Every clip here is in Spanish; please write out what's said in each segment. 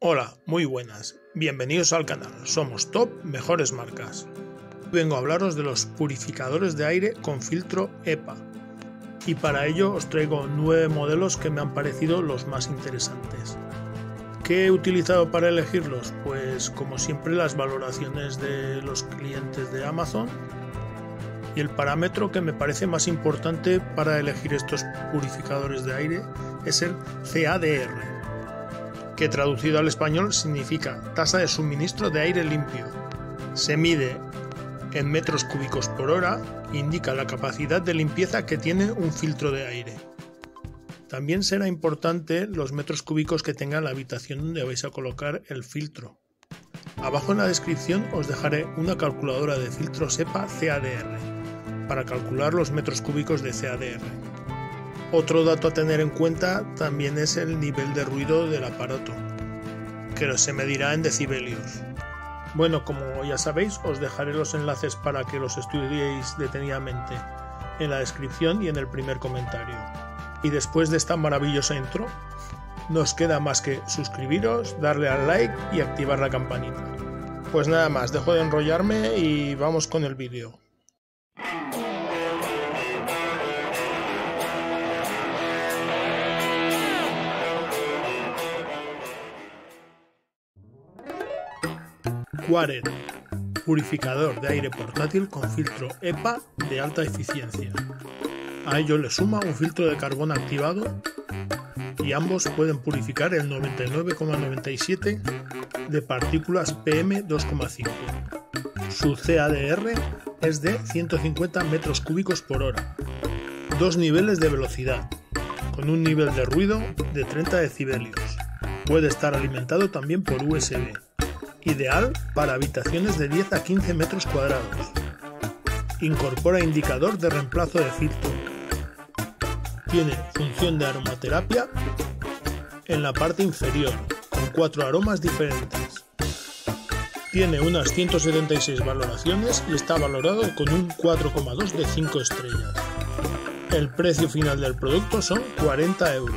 Hola, muy buenas, bienvenidos al canal, somos Top Mejores Marcas. Vengo a hablaros de los purificadores de aire con filtro EPA y para ello os traigo 9 modelos que me han parecido los más interesantes. ¿Qué he utilizado para elegirlos? Pues como siempre las valoraciones de los clientes de Amazon y el parámetro que me parece más importante para elegir estos purificadores de aire es el CADR, que traducido al español significa tasa de suministro de aire limpio. Se mide en metros cúbicos por hora e indica la capacidad de limpieza que tiene un filtro de aire. También será importante los metros cúbicos que tenga la habitación donde vais a colocar el filtro. Abajo en la descripción os dejaré una calculadora de filtros EPA CADR para calcular los metros cúbicos de CADR. Otro dato a tener en cuenta también es el nivel de ruido del aparato, que se medirá en decibelios. Bueno, como ya sabéis, os dejaré los enlaces para que los estudiéis detenidamente en la descripción y en el primer comentario. Y después de esta maravillosa intro, no os queda más que suscribiros, darle al like y activar la campanita. Pues nada más, dejo de enrollarme y vamos con el vídeo. Quarer, purificador de aire portátil con filtro EPA de alta eficiencia. A ello le suma un filtro de carbón activado y ambos pueden purificar el 99,97 de partículas PM2,5. Su CADR es de 150 metros cúbicos por hora, 2 niveles de velocidad, con un nivel de ruido de 30 decibelios. Puede estar alimentado también por USB. Ideal para habitaciones de 10 a 15 metros cuadrados. Incorpora indicador de reemplazo de filtro. Tiene función de aromaterapia en la parte inferior, con 4 aromas diferentes. Tiene unas 176 valoraciones y está valorado con un 4,2 de 5 estrellas. El precio final del producto son 40 euros.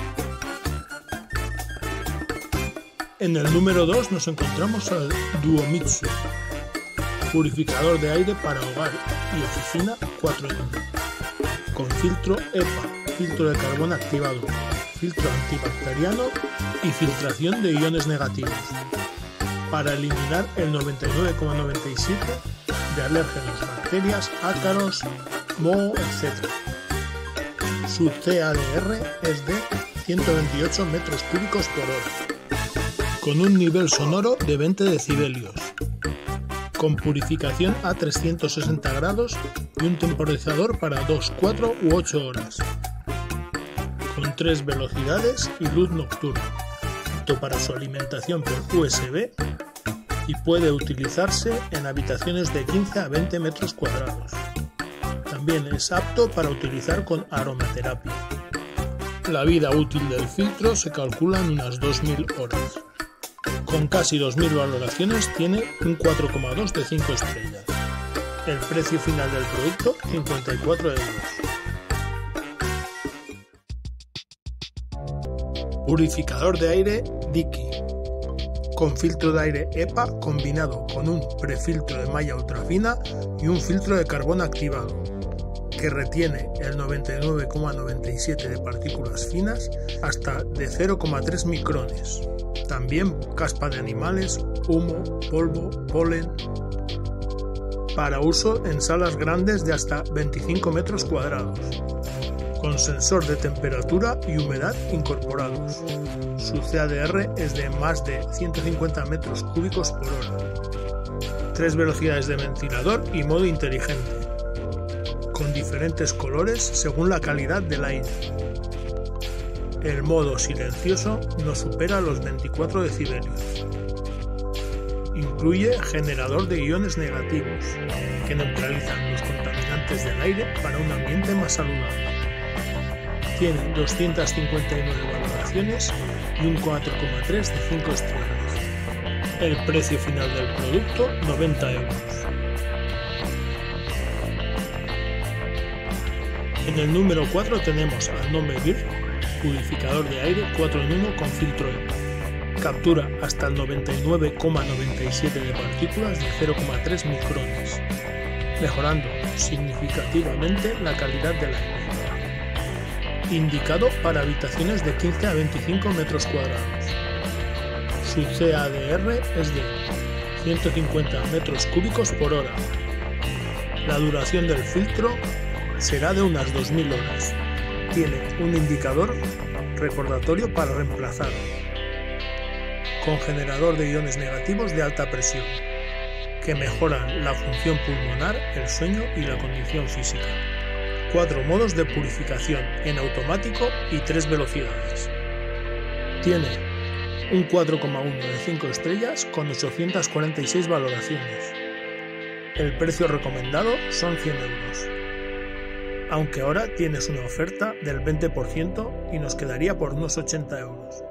En el número 2 nos encontramos al Duomitsu, purificador de aire para hogar y oficina 4 en 1, con filtro EPA, filtro de carbón activado, filtro antibacteriano y filtración de iones negativos, para eliminar el 99,97 de alérgenos, bacterias, ácaros, moho, etc. Su CADR es de 128 metros cúbicos por hora. Con un nivel sonoro de 20 decibelios, con purificación a 360 grados y un temporizador para 2, 4 u 8 horas, con 3 velocidades y luz nocturna, apto para su alimentación por USB y puede utilizarse en habitaciones de 15 a 20 metros cuadrados. También es apto para utilizar con aromaterapia. La vida útil del filtro se calcula en unas 2000 horas. Con casi 2000 valoraciones tiene un 4,2 de 5 estrellas. El precio final del producto 54 euros. Purificador de aire Diki, con filtro de aire EPA combinado con un prefiltro de malla ultrafina y un filtro de carbón activado, que retiene el 99,97 de partículas finas hasta de 0,3 micrones. También caspa de animales, humo, polvo, polen. Para uso en salas grandes de hasta 25 metros cuadrados, con sensor de temperatura y humedad incorporados. Su CADR es de más de 150 metros cúbicos por hora. 3 velocidades de ventilador y modo inteligente, con diferentes colores según la calidad del aire. El modo silencioso no supera los 24 decibelios. Incluye generador de iones negativos, que neutralizan los contaminantes del aire para un ambiente más saludable. Tiene 259 valoraciones y un 4,3 de 5 estrellas. El precio final del producto 90 euros. En el número 4 tenemos al Nome Gear, purificador de aire 4 en 1 con filtro EPA, Captura hasta el 99,97 de partículas de 0,3 micrones, mejorando significativamente la calidad del aire. Indicado para habitaciones de 15 a 25 metros cuadrados. Su CADR es de 150 metros cúbicos por hora. La duración del filtro será de unas 2000 horas. Tiene un indicador recordatorio para reemplazar, con generador de iones negativos de alta presión, que mejoran la función pulmonar, el sueño y la condición física. 4 modos de purificación en automático y 3 velocidades. Tiene un 4,1 de 5 estrellas con 846 valoraciones. El precio recomendado son 100 euros. Aunque ahora tienes una oferta del 20% y nos quedaría por unos 80 euros.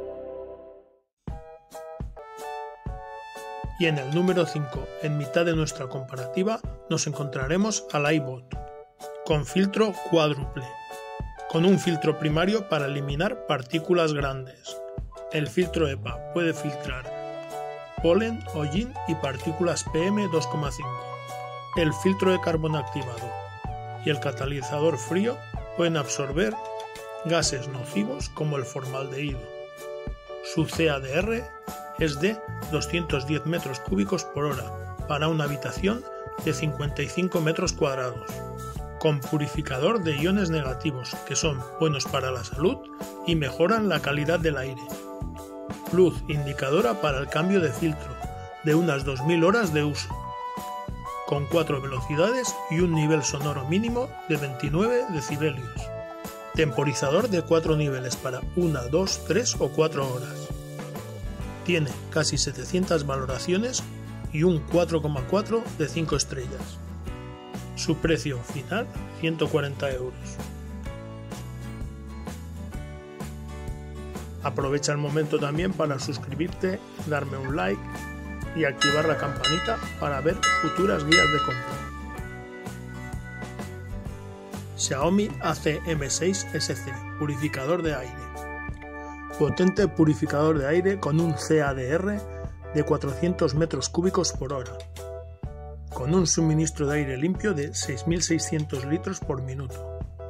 Y en el número 5, en mitad de nuestra comparativa, nos encontraremos al iBot, con filtro cuádruple, con un filtro primario para eliminar partículas grandes. El filtro EPA puede filtrar polen, hollín y partículas PM2,5. El filtro de carbono activado y el catalizador frío pueden absorber gases nocivos como el formaldehído. Su CADR es de 210 metros cúbicos por hora para una habitación de 55 metros cuadrados, con purificador de iones negativos que son buenos para la salud y mejoran la calidad del aire. Luz indicadora para el cambio de filtro de unas 2000 horas de uso, con 4 velocidades y un nivel sonoro mínimo de 29 decibelios. Temporizador de 4 niveles para 1, 2, 3 o 4 horas. Tiene casi 700 valoraciones y un 4,4 de 5 estrellas. Su precio final, 140 euros. Aprovecha el momento también para suscribirte, darme un like y activar la campanita para ver futuras guías de compra. Xiaomi ACM6SC, purificador de aire. Potente purificador de aire con un CADR de 400 metros cúbicos por hora, con un suministro de aire limpio de 6.600 litros por minuto.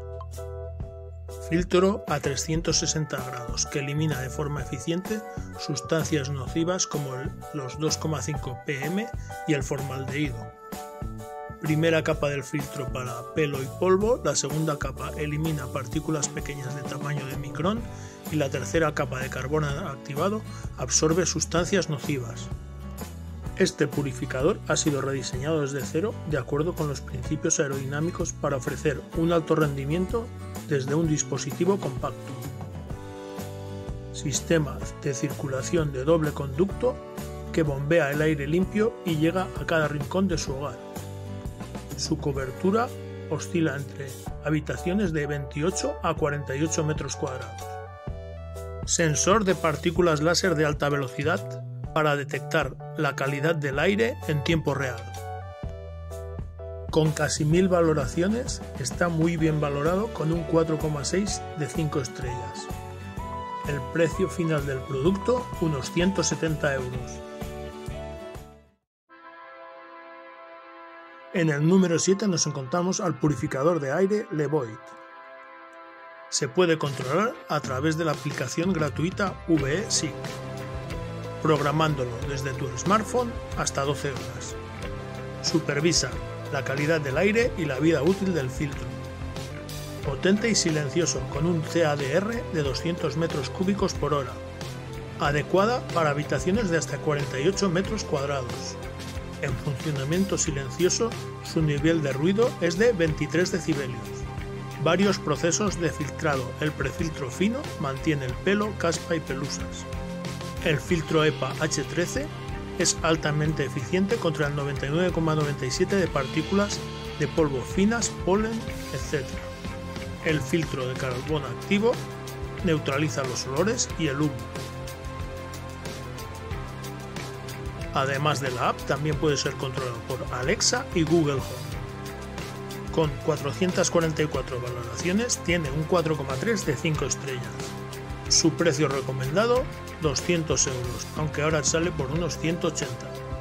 Filtro a 360 grados que elimina de forma eficiente sustancias nocivas como los 2,5 pm y el formaldehído. Primera capa del filtro para pelo y polvo, la segunda capa elimina partículas pequeñas de tamaño de micrón y la tercera capa de carbono activado absorbe sustancias nocivas. Este purificador ha sido rediseñado desde cero de acuerdo con los principios aerodinámicos para ofrecer un alto rendimiento desde un dispositivo compacto. Sistema de circulación de doble conducto que bombea el aire limpio y llega a cada rincón de su hogar. Su cobertura oscila entre habitaciones de 28 a 48 metros cuadrados. Sensor de partículas láser de alta velocidad para detectar la calidad del aire en tiempo real. Con casi 1000 valoraciones, está muy bien valorado con un 4,6 de 5 estrellas. El precio final del producto, unos 170 euros. En el número 7 nos encontramos al purificador de aire Levoit. Se puede controlar a través de la aplicación gratuita VE-SIC, programándolo desde tu smartphone hasta 12 horas. Supervisa la calidad del aire y la vida útil del filtro. Potente y silencioso con un CADR de 200 metros cúbicos por hora. Adecuada para habitaciones de hasta 48 metros cuadrados. En funcionamiento silencioso, su nivel de ruido es de 23 decibelios. Varios procesos de filtrado. El prefiltro fino mantiene el pelo, caspa y pelusas. El filtro EPA H13 es altamente eficiente contra el 99,97 de partículas de polvo finas, polen, etc. El filtro de carbono activo neutraliza los olores y el humo. Además de la app, también puede ser controlado por Alexa y Google Home. Con 444 valoraciones, tiene un 4,3 de 5 estrellas. Su precio recomendado 200 €, aunque ahora sale por unos 180.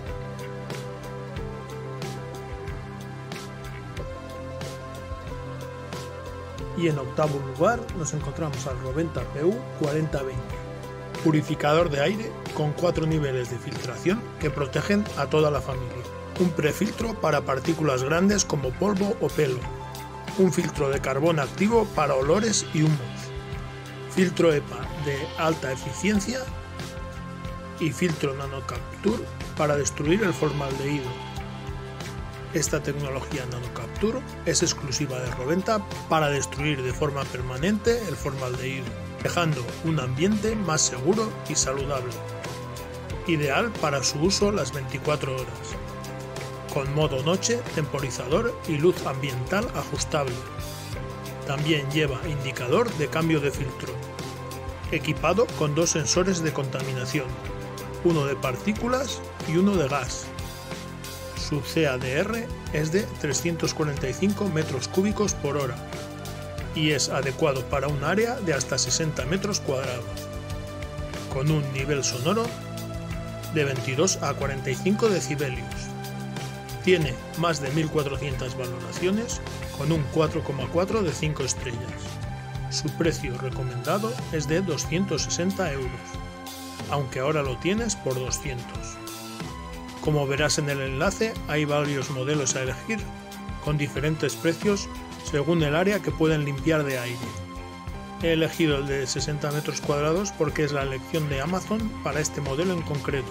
Y en octavo lugar nos encontramos al Roventa PU 4020, purificador de aire con 4 niveles de filtración que protegen a toda la familia. Un prefiltro para partículas grandes como polvo o pelo. Un filtro de carbón activo para olores y humos. Filtro EPA de alta eficiencia y filtro NanoCapture para destruir el formaldehído. Esta tecnología NanoCapture es exclusiva de Roventa para destruir de forma permanente el formaldehído, dejando un ambiente más seguro y saludable. Ideal para su uso las 24 horas, con modo noche, temporizador y luz ambiental ajustable. También lleva indicador de cambio de filtro, equipado con 2 sensores de contaminación, uno de partículas y uno de gas. Su CADR es de 345 metros cúbicos por hora y es adecuado para un área de hasta 60 metros cuadrados, con un nivel sonoro de 22 a 45 decibelios. Tiene más de 1400 valoraciones con un 4,4 de 5 estrellas. Su precio recomendado es de 260 €, aunque ahora lo tienes por 200. Como verás en el enlace, hay varios modelos a elegir, con diferentes precios según el área que pueden limpiar de aire. He elegido el de 60 metros cuadrados porque es la elección de Amazon para este modelo en concreto.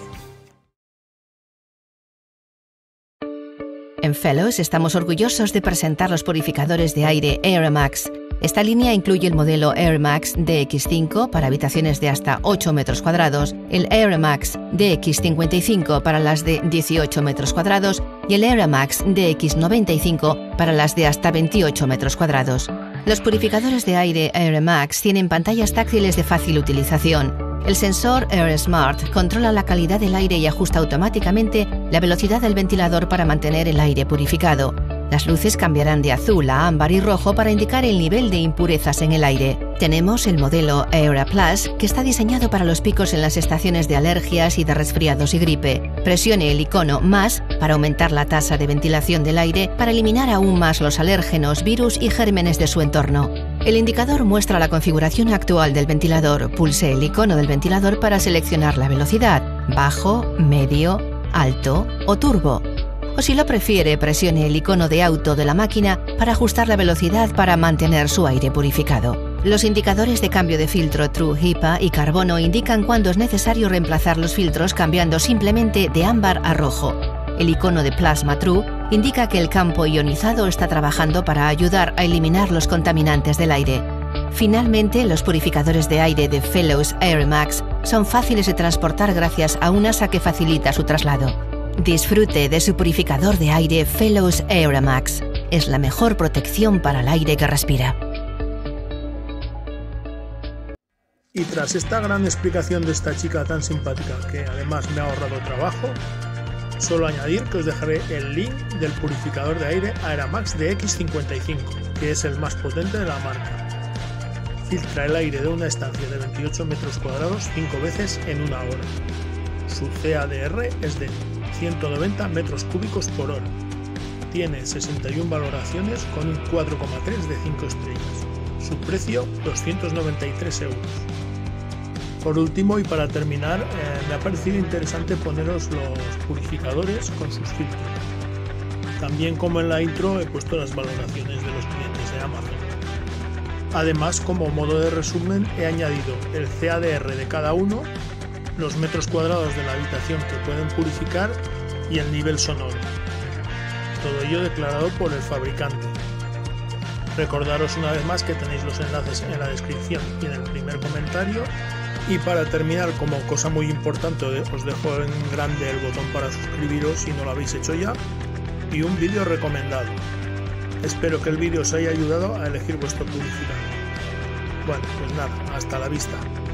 En Fellows estamos orgullosos de presentar los purificadores de aire AirMax. Esta línea incluye el modelo AirMax DX5 para habitaciones de hasta 8 metros cuadrados, el AirMax DX55 para las de 18 metros cuadrados y el AirMax DX95 para las de hasta 28 metros cuadrados. Los purificadores de aire AirMax tienen pantallas táctiles de fácil utilización. El sensor AirSmart controla la calidad del aire y ajusta automáticamente la velocidad del ventilador para mantener el aire purificado. Las luces cambiarán de azul a ámbar y rojo para indicar el nivel de impurezas en el aire. Tenemos el modelo AiraPlus, que está diseñado para los picos en las estaciones de alergias y de resfriados y gripe. Presione el icono más para aumentar la tasa de ventilación del aire para eliminar aún más los alérgenos, virus y gérmenes de su entorno. El indicador muestra la configuración actual del ventilador. Pulse el icono del ventilador para seleccionar la velocidad, bajo, medio, alto o turbo. O si lo prefiere, presione el icono de auto de la máquina para ajustar la velocidad para mantener su aire purificado. Los indicadores de cambio de filtro True HEPA y carbono indican cuándo es necesario reemplazar los filtros cambiando simplemente de ámbar a rojo. El icono de Plasma True indica que el campo ionizado está trabajando para ayudar a eliminar los contaminantes del aire. Finalmente, los purificadores de aire de Fellows AirMax son fáciles de transportar gracias a un asa que facilita su traslado. Disfrute de su purificador de aire Fellows AirMax. Es la mejor protección para el aire que respira. Y tras esta gran explicación de esta chica tan simpática, que además me ha ahorrado trabajo, solo añadir que os dejaré el link del purificador de aire AiraMax DX55, que es el más potente de la marca. Filtra el aire de una estancia de 28 metros cuadrados 5 veces en una hora. Su CADR es de 190 metros cúbicos por hora. Tiene 61 valoraciones con un 4,3 de 5 estrellas. Su precio 293 €. Por último y para terminar, me ha parecido interesante poneros los purificadores con sus filtros. También, como en la intro, he puesto las valoraciones de los clientes de Amazon. Además, como modo de resumen, he añadido el CADR de cada uno, los metros cuadrados de la habitación que pueden purificar y el nivel sonoro. Todo ello declarado por el fabricante. Recordaros una vez más que tenéis los enlaces en la descripción y en el primer comentario. Y para terminar, como cosa muy importante, os dejo en grande el botón para suscribiros si no lo habéis hecho ya, y un vídeo recomendado. Espero que el vídeo os haya ayudado a elegir vuestro purificador. Bueno, pues nada, hasta la vista.